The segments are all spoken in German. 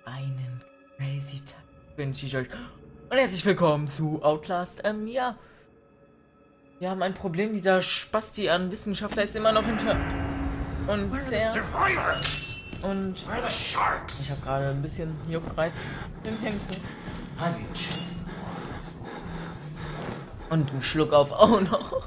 Einen crazy Tag wünsche ich euch. Und herzlich willkommen zu Outlast. Ja. Wir haben ein Problem. Dieser Spasti an Wissenschaftler ist immer noch hinter uns her. Und ich habe gerade ein bisschen Juckreiz im Henkel. Und einen Schluck auf auch noch.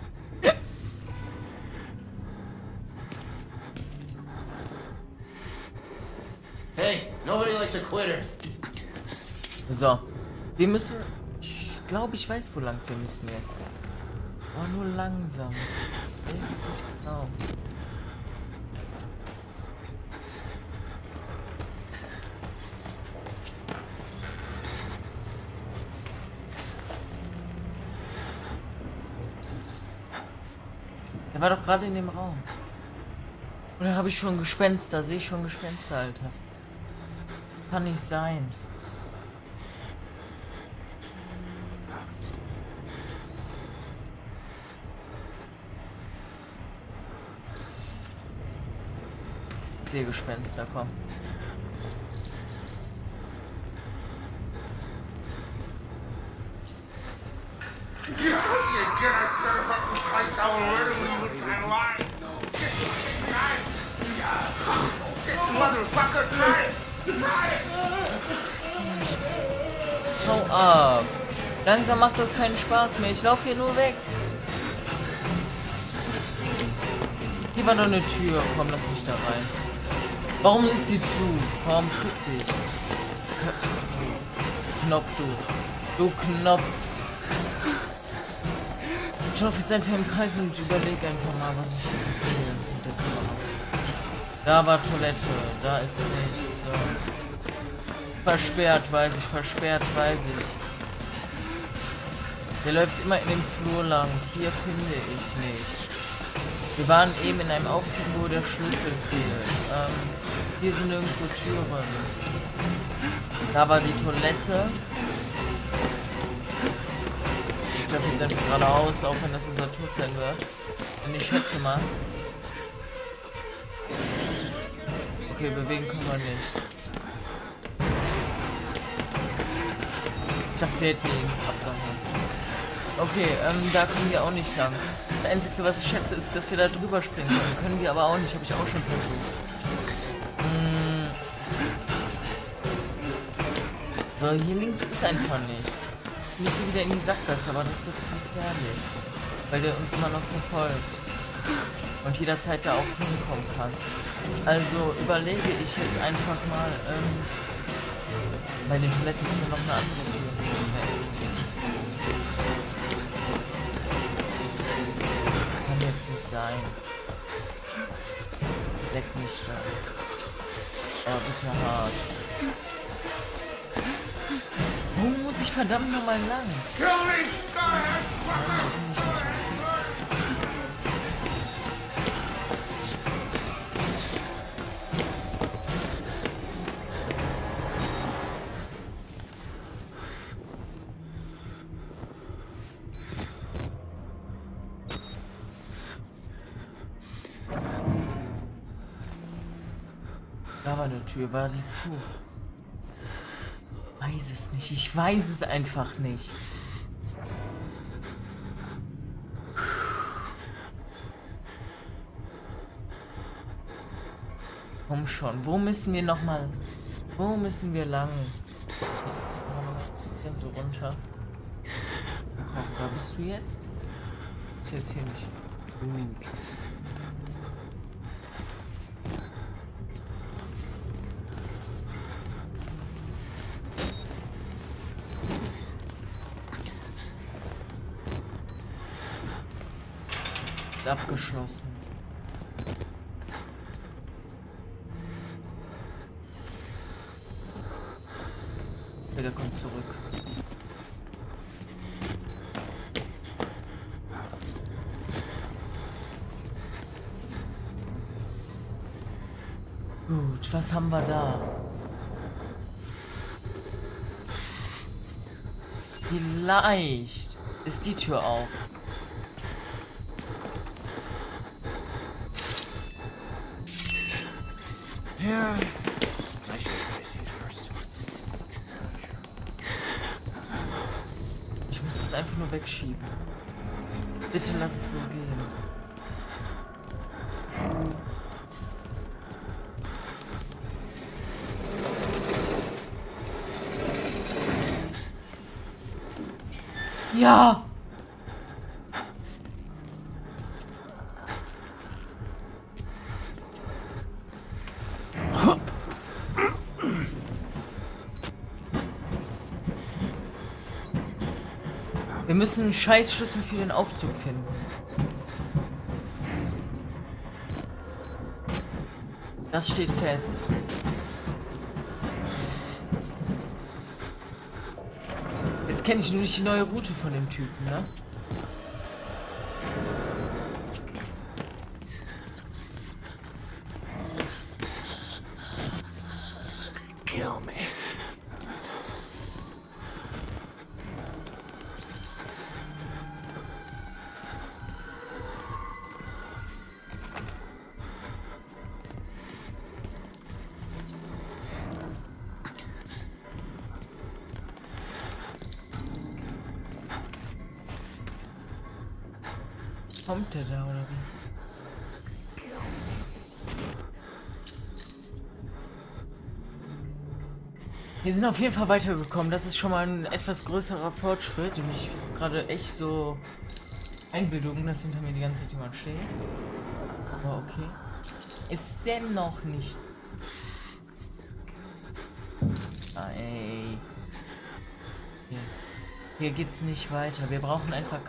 Hey, nobody likes a quitter. So. Wir müssen... Ich glaube, ich weiß, wo lang wir müssen jetzt. Aber nur langsam. Ich weiß es nicht genau. Er war doch gerade in dem Raum. Oder habe ich schon Gespenster? Sehe ich schon Gespenster, Alter? Kann nicht sein. Ich sehe Gespenster, komm. Hau ab. Langsam macht das keinen Spaß mehr. Ich laufe hier nur weg. Hier war noch eine Tür. Komm, lass mich da rein. Warum ist sie zu? Komm, fick dich. Knopf, du. Du Knopf. Ich laufe jetzt einfach im Kreis und überlege einfach mal, was ich hier so sehe mit der Kamera. Da war Toilette. Da ist nichts. Versperrt, weiß ich. Versperrt, weiß ich. Der läuft immer in dem Flur lang. Hier finde ich nichts. Wir waren eben in einem Aufzug, wo der Schlüssel fehlt. Hier sind nirgendwo Türen. Da war die Toilette. Ich laufe jetzt einfach geradeaus, auch wenn das unser Tod sein wird. Und ich schätze mal. Okay, bewegen können wir nicht. Ich dachte, wir hätten ihn abgehangen. Okay, da können wir auch nicht lang. Das Einzige, was ich schätze, ist, dass wir da drüber springen können. Können wir aber auch nicht, habe ich auch schon versucht. So, hier links ist einfach nichts. Ich müsste wieder in die Sackgasse, aber das wird zu gefährlich. Weil der uns immer noch verfolgt. Und jederzeit da auch hinkommen kann. Also überlege ich jetzt einfach mal, bei den Toiletten ist ja noch eine andere Tür. Kann jetzt nicht sein. Leck mich da. Oh, bitte hart. Wo muss ich verdammt nochmal lang? Da war eine Tür, war die zu? Ich weiß es nicht, ich weiß es einfach nicht. Komm schon, wo müssen wir nochmal? Wo müssen wir lang? Hier so runter. Komm, da bist du jetzt? Ist jetzt hier nicht. Gut. Abgeschlossen. Okay, der kommt zurück. Gut, was haben wir da? Vielleicht ist die Tür auf. Ja. das einfach nur wegschieben. Bitte lass es so gehen. Ja! Wir müssen einen Scheißschlüssel für den Aufzug finden. Das steht fest. Jetzt kenne ich nur nicht die neue Route von dem Typen, ne? Kill me. Kommt der da oder wie? Wir sind auf jeden Fall weitergekommen. Das ist schon mal ein etwas größerer Fortschritt. Ich gerade echt so Einbildung, dass hinter mir die ganze Zeit jemand steht. Aber okay. Ist dennoch nichts. Ah, ey. Hier geht's nicht weiter. Wir brauchen einfach...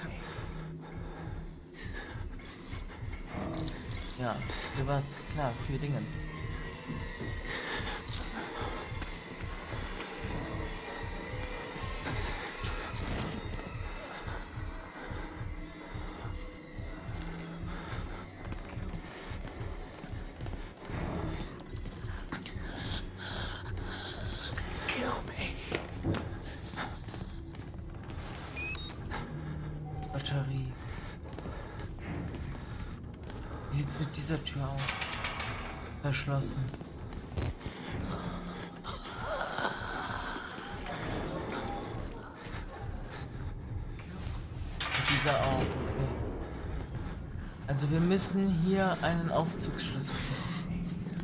Ja, für was? Klar, für Dingens. Kill me. Batterie. Wie sieht's mit dieser Tür aus? Verschlossen. Und dieser auch, okay. Also wir müssen hier einen Aufzugsschlüssel finden.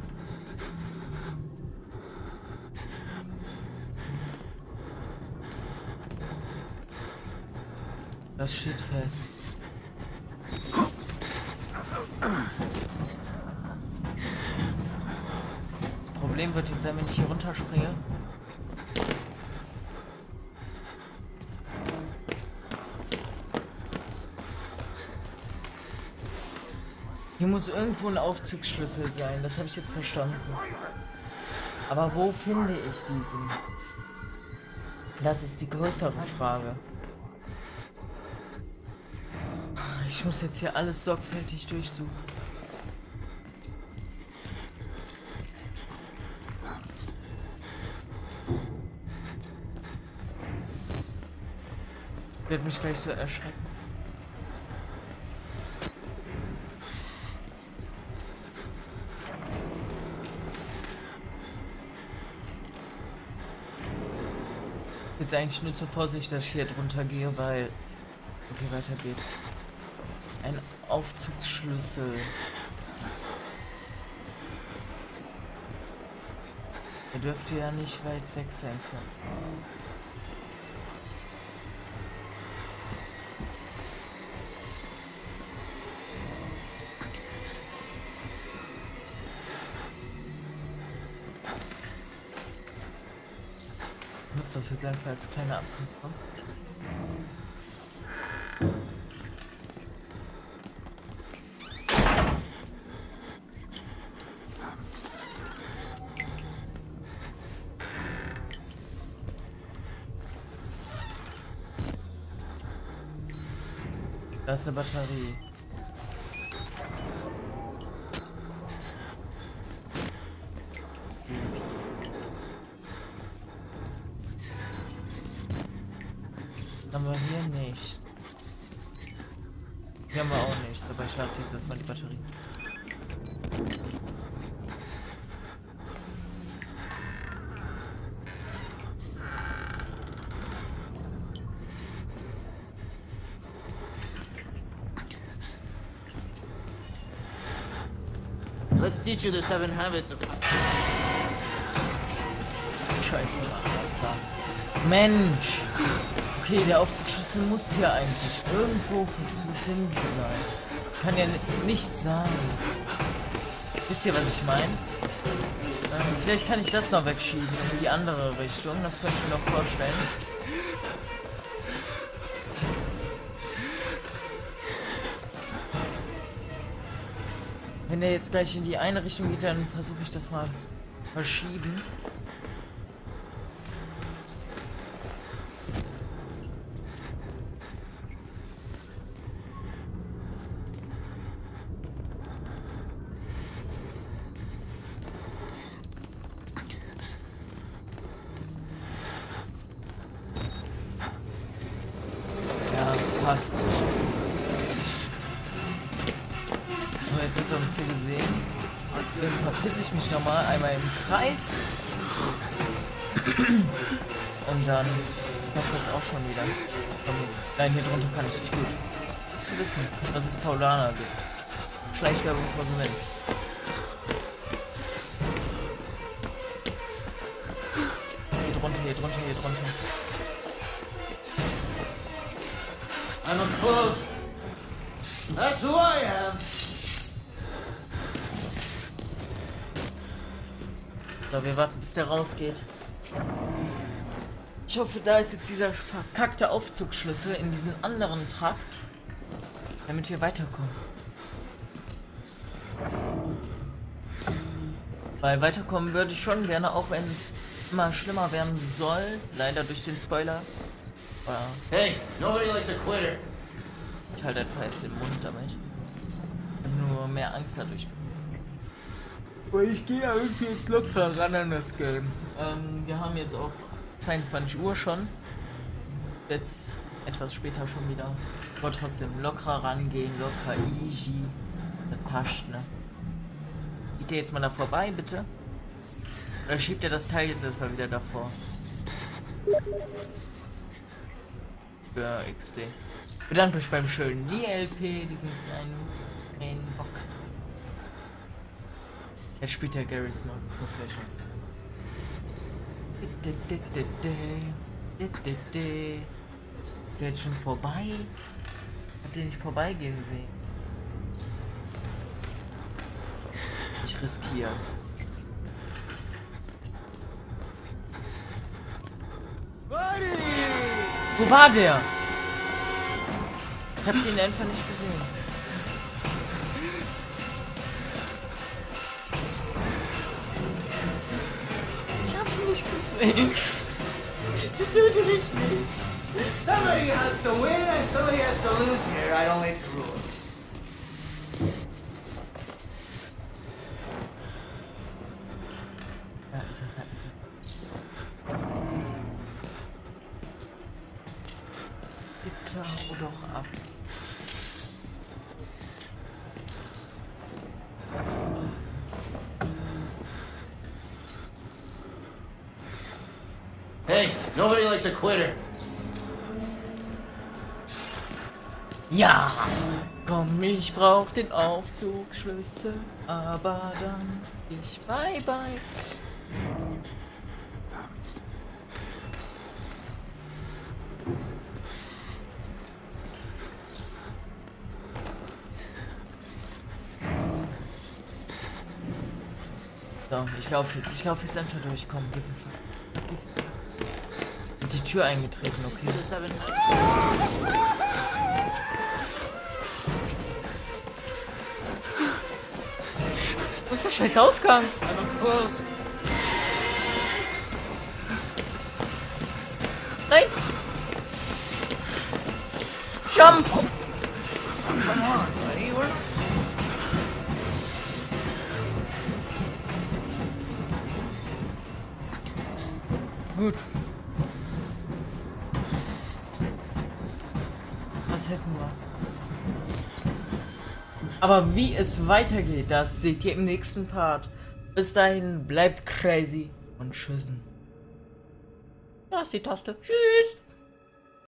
Das steht fest. Das Problem wird jetzt sein, wenn ich hier runterspringe. Hier muss irgendwo ein Aufzugsschlüssel sein, das habe ich jetzt verstanden. Aber wo finde ich diesen? Das ist die größere Frage. Ich muss jetzt hier alles sorgfältig durchsuchen. Ich werde mich gleich so erschrecken. Jetzt eigentlich nur zur Vorsicht, dass ich hier drunter gehe, weil... Okay, weiter geht's. Ein Aufzugsschlüssel. Der dürfte ja nicht weit weg sein von... Ich nutze das jetzt einfach als kleine Abkürzung. Da ist eine Batterie. Haben wir hier nicht. Hier haben wir auch nichts, aber ich lade jetzt erstmal die Batterie. Let's teach you the 7 habits of... Scheiße. Mensch. Okay, der Aufzugschlüssel muss hier eigentlich irgendwo zu finden sein. Das kann ja nicht sein. Wisst ihr, was ich meine? Vielleicht kann ich das noch wegschieben in die andere Richtung. Das könnte ich mir noch vorstellen. Wenn der jetzt gleich in die eine Richtung geht, dann versuche ich das mal verschieben. Passt. So, jetzt hat er uns hier gesehen. Deswegen verpisse ich mich nochmal einmal im Kreis. Und dann passt das auch schon wieder. Nein, hier drunter kann ich nicht. Gut zu wissen, dass es Paulaner gibt. Schleichwerbung vor so nennen. Hier drunter, hier drunter, hier drunter. I'm a close. That's who I am. So, wir warten, bis der rausgeht. Ich hoffe, da ist jetzt dieser verkackte Aufzugschlüssel in diesen anderen Trakt, damit wir weiterkommen. Weil weiterkommen würde ich schon gerne, auch wenn es immer schlimmer werden soll. Leider durch den Spoiler. Hey, nobody likes a quitter. Ich halte einfach jetzt den Mund damit. Ich habe nur mehr Angst dadurch. Weil ich gehe ja irgendwie jetzt locker ran an das Game. Wir haben jetzt auch 22 Uhr schon. Jetzt etwas später schon wieder. Aber trotzdem locker rangehen, locker, easy. Das passt, ne? Geht ihr jetzt mal da vorbei, bitte? Oder schiebt ihr das Teil jetzt erstmal wieder davor? Für XD. Bedankt euch beim schönen DLP, diesen kleinen Bock. Jetzt spielt der Garrus noch. Muss gleich schon. Ist der jetzt schon vorbei? Habt ihr nicht vorbeigehen sehen? Ich riskiere es. Wo war der? Ich hab den einfach nicht gesehen. Ich hab ihn nicht gesehen. Bitte töte mich nicht. Somebody has to win and somebody has to lose here. I don't make the rules. Da ist er, da ist er. Bitte hau doch ab. Hey, nobody likes a quitter. Ja! Komm, ich brauch den Aufzugschlüssel, aber dann ich bye bye. So, ich laufe jetzt einfach durch. Komm, gib Hat die Tür eingetreten, okay. Wo ist der scheiß Ausgang? Nein! Jump! Come on, buddy. We're... Gut. Was hätten wir? Aber wie es weitergeht, das seht ihr im nächsten Part. Bis dahin, bleibt crazy und tschüssen. Da ist die Taste. Tschüss.